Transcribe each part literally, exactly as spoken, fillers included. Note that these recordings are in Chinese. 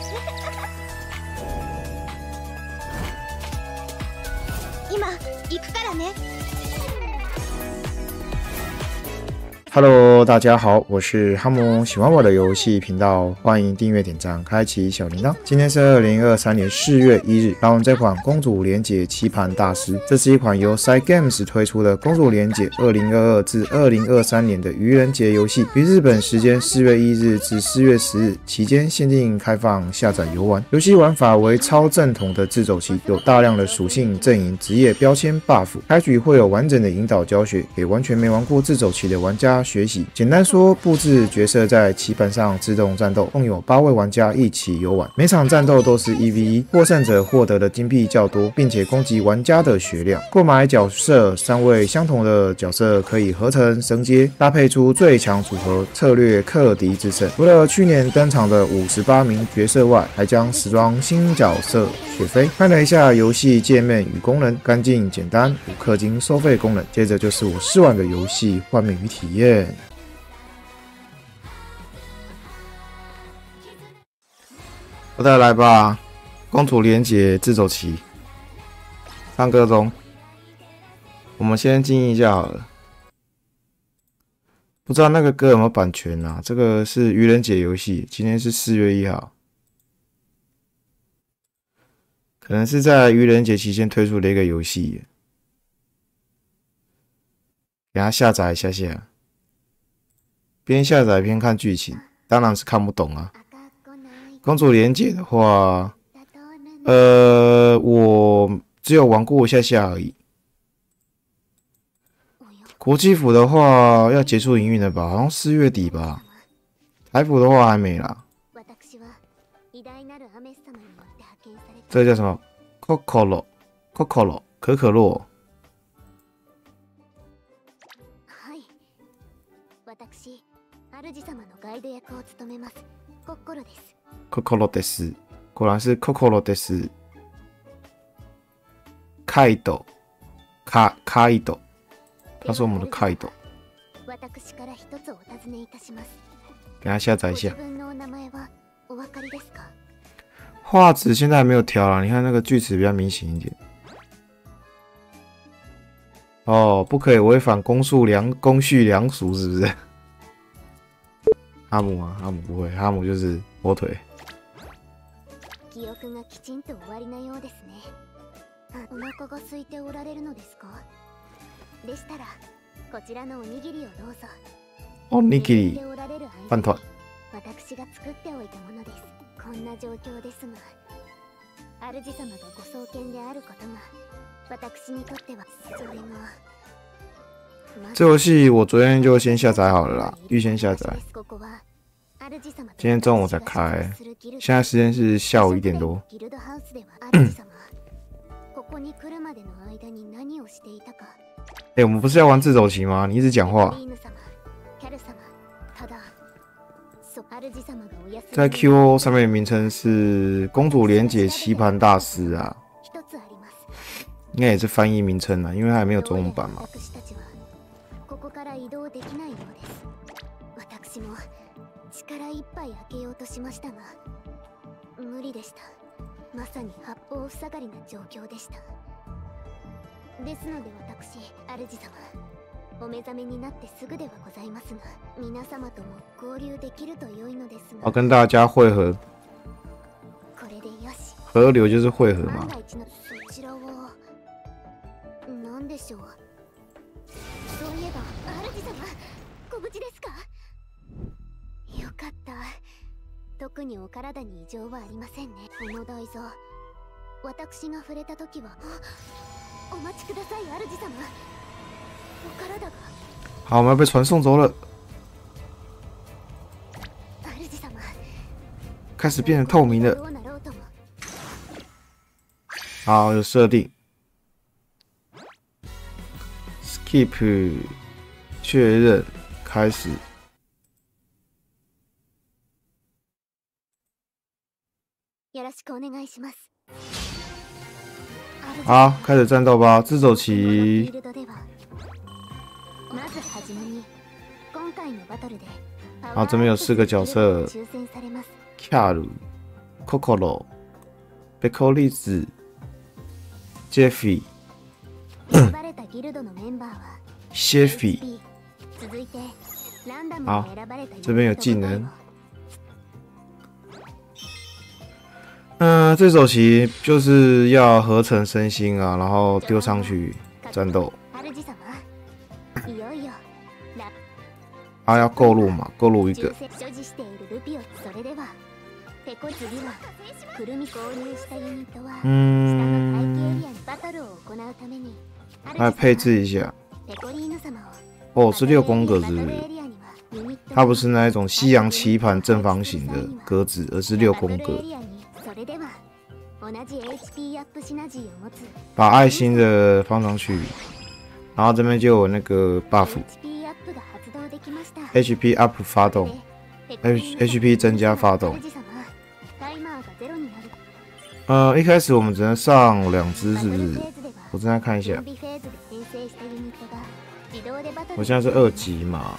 今行くからね。 Hello， 大家好，我是哈姆，喜欢我的游戏频道，欢迎订阅、点赞、开启小铃铛。今天是二零二三年四月一日，来玩这款《公主连结棋盘大师》。这是一款由 Cygames 推出的《公主连结》二零二二至二零二三年的愚人节游戏，于日本时间四月一日至四月十日期间限定开放下载游玩。游戏玩法为超正统的自走棋，有大量的属性、阵营、职业标签 buff。开局会有完整的引导教学，给完全没玩过自走棋的玩家学习。简单说，布置角色在棋盘上自动战斗，共有八位玩家一起游玩，每场战斗都是 一 v 一，获胜者获得的金币较多，并且攻击玩家的血量。购买角色，三位相同的角色可以合成升阶，搭配出最强组合，策略克敌制胜。除了去年登场的五十八名角色外，还将时装新角色雪菲。看了一下游戏界面与功能，干净简单，无氪金收费功能。接着就是我试玩的游戏画面与体验。我再来吧，公主连结自走棋，唱歌中。我们先静音一下好了。不知道那个歌有没有版权啊？这个是愚人节游戏，今天是四月一号，可能是在愚人节期间推出的一个游戏，给它下载一下下，边下载边看剧情，当然是看不懂啊。公主连结的话，呃，我只有玩过一下下而已。国际服的话要结束营运了吧？好像四月底吧。台服的话还没啦。这个叫什么 ？Kokoro Kokoro 可可洛。Kokoro です。果然是 Kokoro です。カイド，卡卡イド。他说我们的カイド。给他下载一下。画质现在还没有调啦，你看那个锯齿比较明显一点。哦，不可以违反公序良公序良俗，是不是？哈姆啊，哈姆不会，哈姆就是火腿。記憶がきちんと終わりなようですね。お腹が空いておられるのですか？でしたらこちらのおにぎりをどうぞ。おにぎり、飯团。私が作っておいたものです。こんな状況ですが、主様がご創建であることが私にとってはそれが。这游戏我昨天就先下载好了啦，预先下载。今天中午才开，现在时间是下午一点多。哎、欸，我们不是要玩自走棋吗？你一直讲话。在 Q O 上面的名称是《公主连结棋盘大师》啊，应该也是翻译名称啊，因为它还没有中文版嘛。力いっぱい開けようとしましたが無理でした。まさに八方塞がりな状況でした。ですので私主様お目覚めになってすぐではございますが皆様とも合流できると良いのですが。要跟大家会合。これでよし。河流就是会合嘛。そちらは何でしょう。そういえば主様ご無事ですか？よかった。特にお体に異常はありませんね。この台座、私が触れた時は、お待ちください、主様。お体が。好，我们要被传送走了。主様。开始变得透明了。好，有设定。Skip， 确认，开始。好，开始战斗吧！自走棋。好，这边有四个角色：卡鲁、 Kokoro、贝克利子、Jeffy、谢菲。好，这边有技能。嗯、呃，这首棋就是要合成身心啊，然后丢上去战斗。啊，要购入嘛，购入一个。嗯，来配置一下。哦，是六宫格是不是？它不是那一种西洋棋盘正方形的格子，而是六宫格。把爱心的放上去，然后这边就有那个 buff。H P up 发动 ，H P 增加发动。呃，一开始我们只能上两只，是不是？我正在看一下。我现在是二级嘛，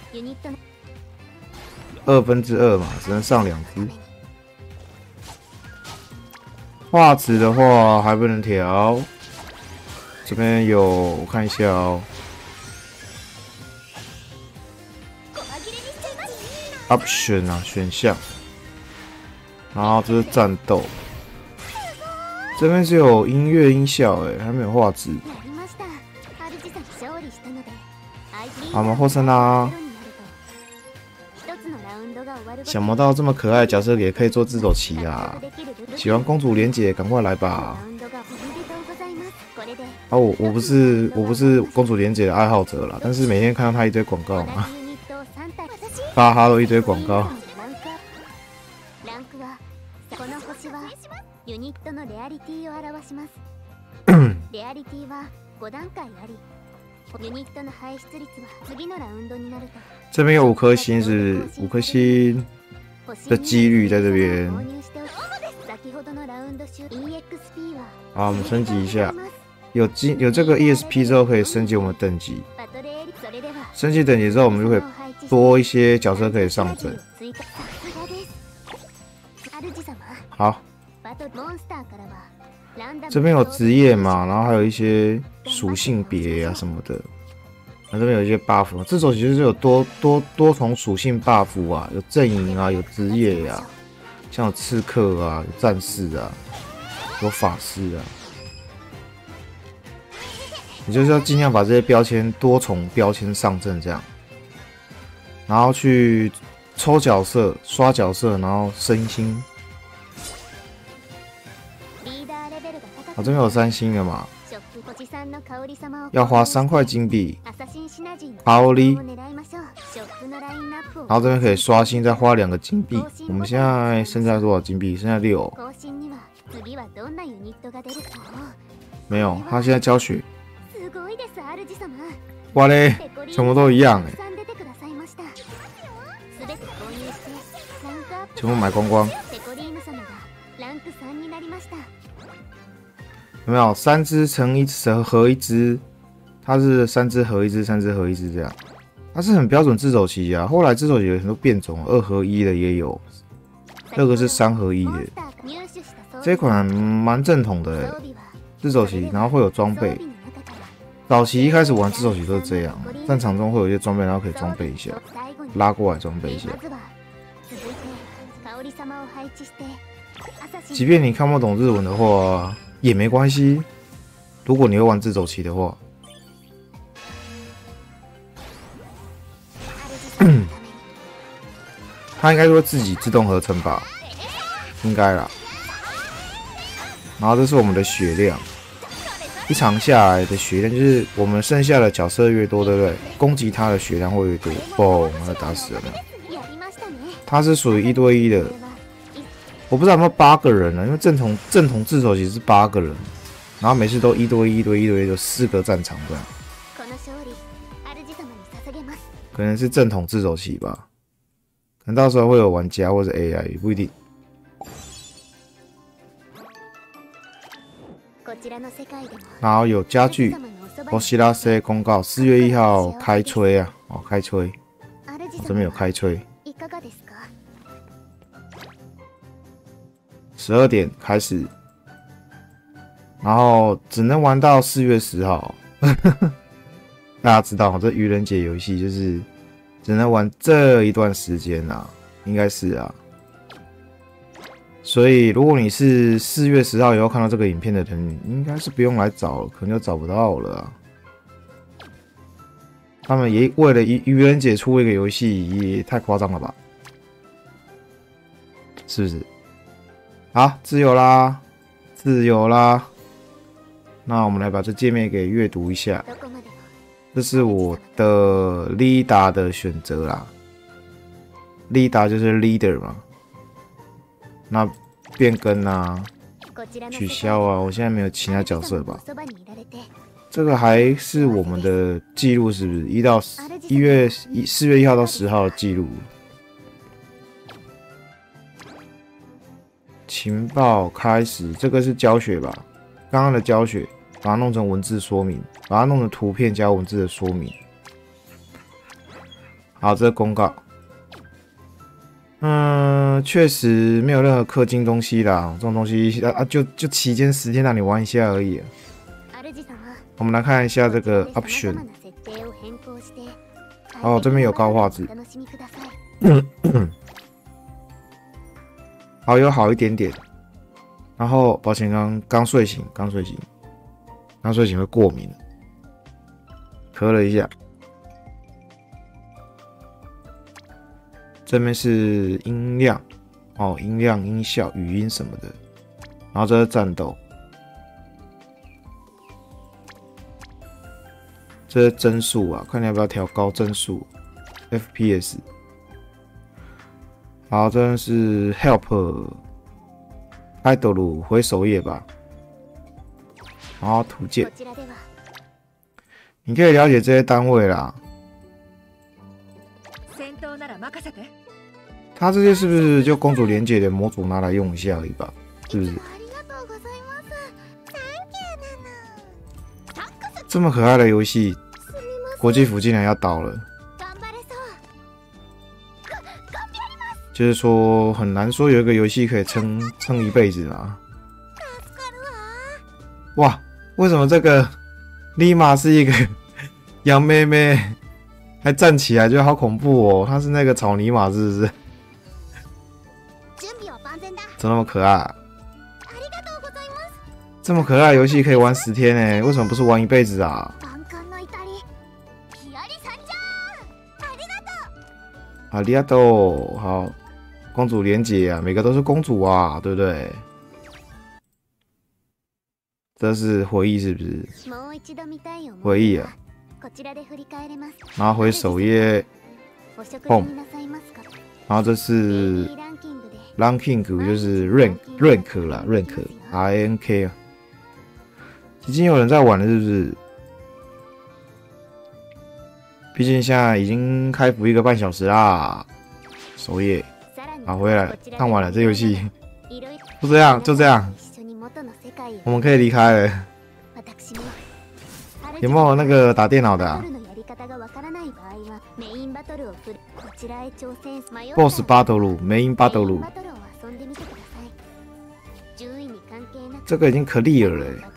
二分之二嘛，只能上两只。画质的话还不能调，这边有我看一下哦。Option 啊，选项，然后这是战斗，这边是有音乐音效哎，还没有画质。好，我们获胜啦！想不到这么可爱的角色也可以做自走棋啊！喜欢公主连姐，赶快来吧！啊，我我不是我不是公主连姐的爱好者啦，但是每天看到她一堆广告嘛，巴哈都一堆广告。这边有五颗星，是五颗星的几率在这边。好，我们升级一下，有金有这个 E S P 之后可以升级我们的等级。升级等级之后，我们就可以多一些角色可以上阵。好，这边有职业嘛，然后还有一些属性别啊什么的。那这边有一些 buff， 这手其实是有多多多重属性 buff 啊，有阵营啊，有职业啊，像有刺客啊，有战士啊，有法师啊。你就是要尽量把这些标签多重标签上阵这样，然后去抽角色、刷角色，然后升星。我、哦、这边有三星的嘛，要花三块金币，好哩。然后这边可以刷新，再花两个金币。我们现在剩下多少金币？剩下六。没有，他现在教学。哇嘞，全部都一样哎，全部买光光。有没有三只乘一只合一只？它是三只合一只，三只合一只这样。它是很标准自走棋啊。后来自走棋有很多变种，二合一的也有，这个是三合一的。这款蛮正统的欸，自走棋，然后会有装备。早期一开始玩自走棋都是这样，战场中会有一些装备，然后可以装备一下，拉过来装备一下。即便你看不懂日文的话也没关系，如果你会玩自走棋的话。它应该会自己自动合成吧，应该啦。然后这是我们的血量，一场下来的血量就是我们剩下的角色越多，对不对？攻击它的血量会越多，嘣，把它打死了。它是属于一对一的，我不知道有没有八个人呢？因为正统正统自走棋是八个人，然后每次都一对一、一对一、一对一，有四个战场这样。可能是正统自走棋吧，可能到时候会有玩家或者 A I， 也不一定。然后有家具，我希拉塞公告，四月一号开吹啊！哦，开吹，这边有开吹。 十二点开始，然后只能玩到四月十号。大家知道，这愚人节游戏就是只能玩这一段时间啊，应该是啊。所以，如果你是四月十号以后看到这个影片的人，应该是不用来找了，可能就找不到了啊。他们也为了愚愚人节出一个游戏，也太夸张了吧？是不是？好，自由啦，自由啦。那我们来把这界面给阅读一下。这是我的 leader 的选择啦 ，leader 就是 leader 嘛。那变更啊，取消啊，我现在没有其他角色吧？这个还是我们的记录，是不是？一到一月一四月一号到十号的记录。情报开始，这个是教学吧？刚刚的教学，把它弄成文字说明，把它弄成图片加文字的说明。好，这个公告。嗯，确实没有任何氪金东西啦，这种东西啊，就就期间十天让你玩一下而已。我们来看一下这个 option。哦，这边有高画质。好，有好一点点。然后，抱歉，刚刚睡醒，刚睡醒，刚睡醒会过敏，咳了一下。这边是音量，哦，音量、音效、语音什么的。然后这是战斗，这是帧数啊，看你要不要调高帧数 ，F P S。好，这边是 Help Idol 回首页吧，然后图鉴，你可以了解这些单位啦。他这些是不是就公主连结的模组拿来用一下而已吧？是不是？这么可爱的游戏，国际服竟然要倒了，就是说很难说有一个游戏可以撑撑一辈子嘛。哇，为什么这个立马是一个羊妹妹，还站起来，觉得好恐怖哦！她是那个草泥马，是不是？怎么那么可爱啊？这么可爱的游戏可以玩十天呢，为什么不是玩一辈子啊？阿里亚多，好，公主连结啊，每个都是公主啊，对不对？这是回忆是不是？回忆啊，然后回首页 ，home， 然后这是 ranking 就是 rank rank 啦 rank R A N K 啊，已经有人在玩了，是不是？毕竟现在已经开服一个半小时啦，首页，好回来看完了这游戏，就这样就这样，我们可以离开了。有没有那个打电脑的啊 ？Boss Battle Main Battle， 这个已经clear了欸。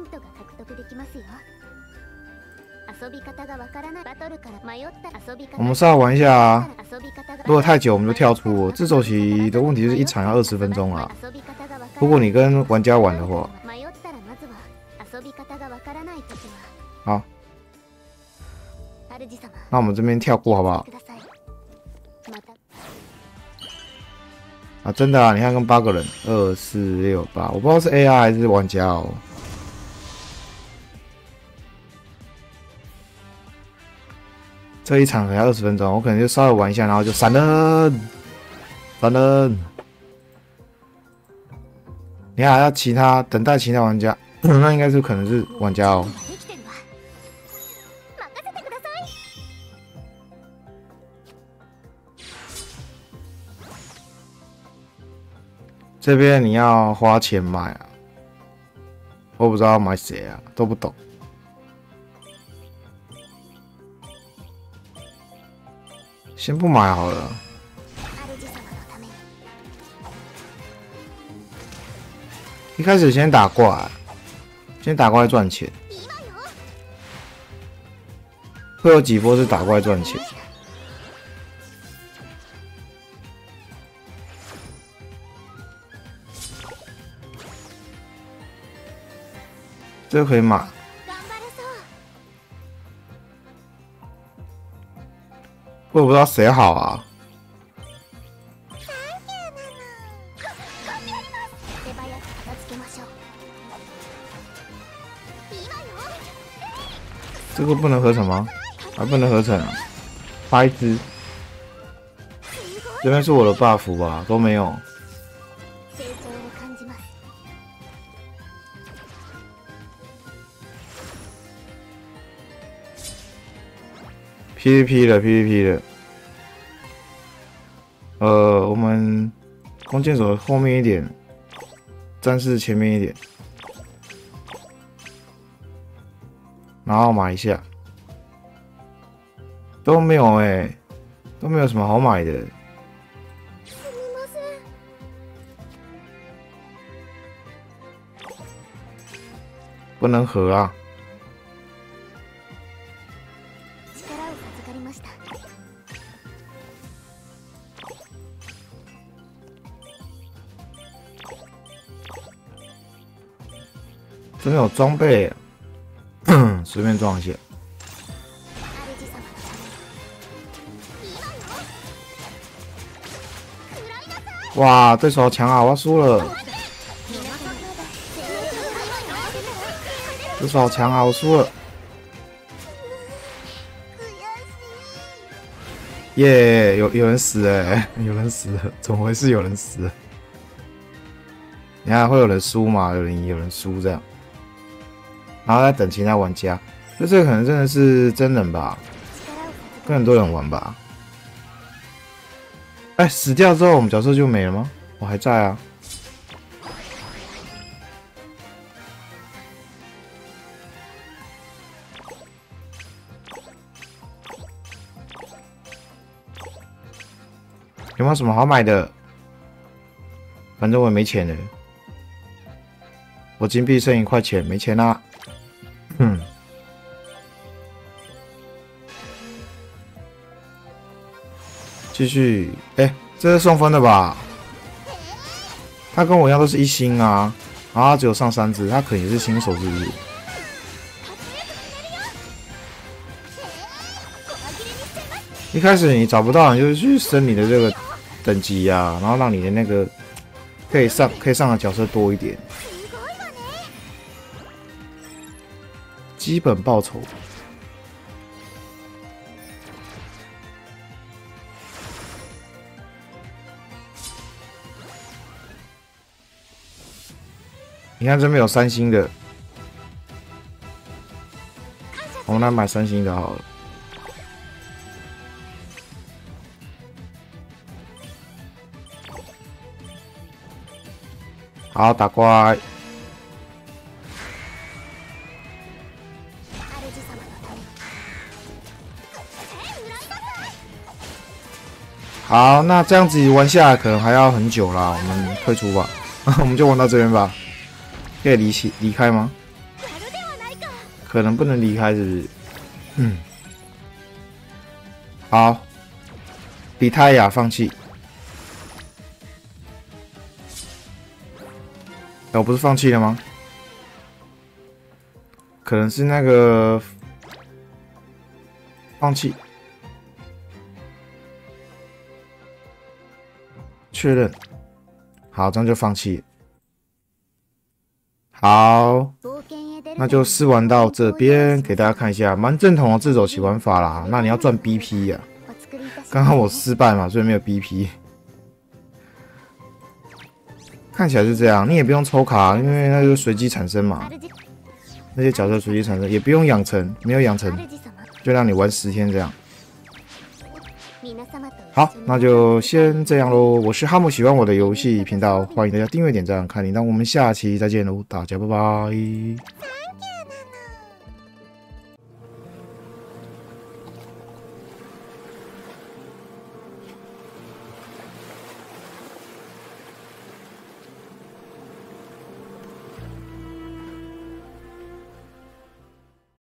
我们稍微玩一下啊，如果太久我们就跳出。自走棋的问题是一场要二十分钟啊，如果你跟玩家玩的话。好，那我们这边跳过好不好？啊，真的啊，你看跟八个人，二四六八，我不知道是 A R 还是玩家哦。这一场可能要二十分钟，我可能就稍微玩一下，然后就闪人，闪人。你还要其他等待其他玩家，那应该是可能是玩家哦。这边你要花钱买啊，我不知道要买谁啊，都不懂。先不买好了。 一开始先打怪，先打怪赚钱，会有几波是打怪赚钱。这个可以买。我也不知道谁好啊。这个不能合成吗？还不能合成啊！白痴！这边是我的 buff 吧？都没有。P V P 的 P V P 的。呃，我们弓箭手后面一点，战士前面一点。然后买一下，都没有哎、欸，都没有什么好买的。不能合啊！这边有装备、啊。随便撞一下。哇，对手好强啊！我要输了。对手好强啊！我输了。耶、yeah, 有有人死了、欸，有人死了，怎么回事？有人死了。你看会有人输嘛？有人赢，有人输这样。然后再等其他玩家，就这个可能真的是真人吧，跟很多人玩吧。哎，死掉之后我们角色就没了吗？我还在啊。有没有什么好买的？反正我也没钱了，我金币剩一块钱，没钱啦。嗯，继续，哎、欸，这是送分的吧？他跟我一样都是一星啊，然后他只有上三只，他可能也是新手，是不是？一开始你找不到，你就去升你的这个等级呀、啊，然后让你的那个可以上可以上的角色多一点。基本报酬。你看这边有三星的，我们来买三星的好了。好，打怪。好，那这样子玩下来可能还要很久啦，我们退出吧，我们就玩到这边吧。可以离离开吗？可能不能离开，是不是？嗯。好，比泰雅放弃。哎，我不是放弃了吗？可能是那个放弃。确认，好，这样就放弃。好，那就试玩到这边，给大家看一下，蛮正统的自走棋玩法啦。那你要赚 B P 呀、啊，刚刚我失败嘛，所以没有 B P。看起来是这样，你也不用抽卡，因为那就随机产生嘛。那些角色随机产生，也不用养成，没有养成，就让你玩十天这样。好，那就先这样喽。我是哈姆，喜欢我的游戏频道，欢迎大家订阅、点赞、开铃铛。我们下期再见喽，大家拜拜。